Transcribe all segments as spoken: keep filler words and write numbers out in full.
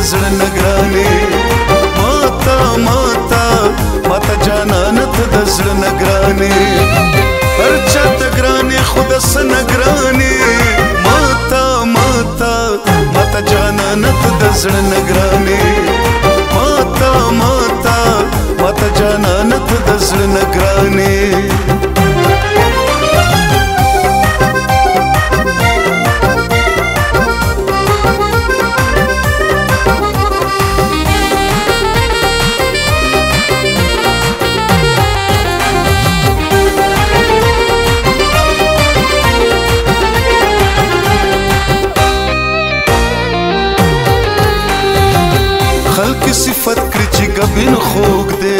زړه نگرانې ماتا ماتا ماتا جانانت د زړه نگرانې هر چاته ګرانې خو د څه نگرانې ماتا ماتا ماتا جانانت د زړه نگرانې ماتا ماتا ماتا جانانت د زړه نگرانې خلق صفت کړي چې ګبین خوږ دی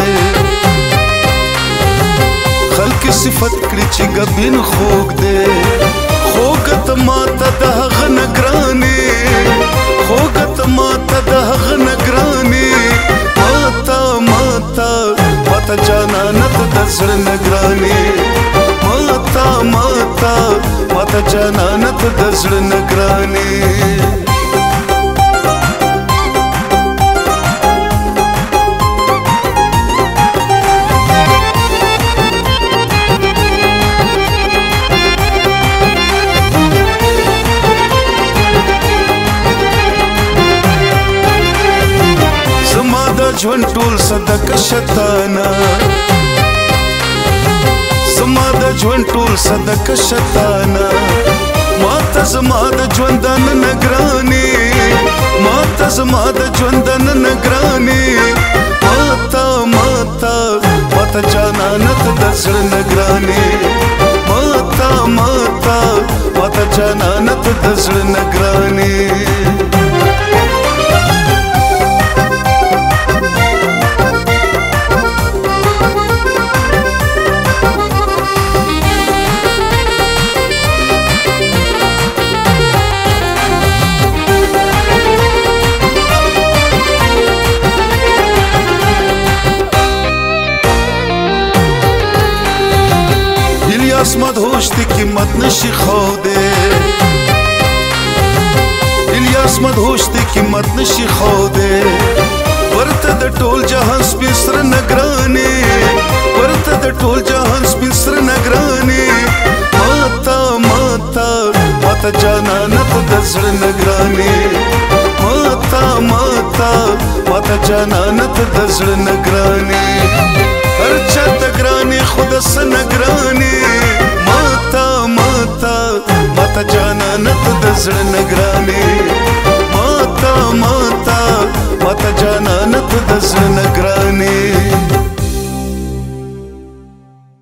خلق صفت کړي چې ګبین خوږ دی خوږت ماته د هغه نه ګرانې خوږت ماته د هغه نه ګرانې ماته ماته ماته جانانت د زړه نه ګرانې ماته ماته ماته جانانت د زړه نه ګرانې ژوند ټول صدقه شتانه زما د ژوند ټول صدقه شتانه ماته زما د ژوندانه نه ګرانې ماته زما د ژوندانه نه ګرانې ماته ماته ماته جانانت د زړه نه ګرانې ماته ماته ماته جانانت د زړه نه ګرانې الیاس مدهوش دی قیمت نشي خوده الیاس مدهوش دی قیمت نشي خوده ورته د ټول جهان سپین سره نگرانې ورته د ټول جهان سپین سره نگرانې ماتا ماتا ماتا جانانت د زړه نگرانې ماتا ماتا ماتا جانانت د زړه نگرانې هر چاته ګرانې خو د څه نگرانې ماتا ماتا ماتا جانانت د زړه نگرانې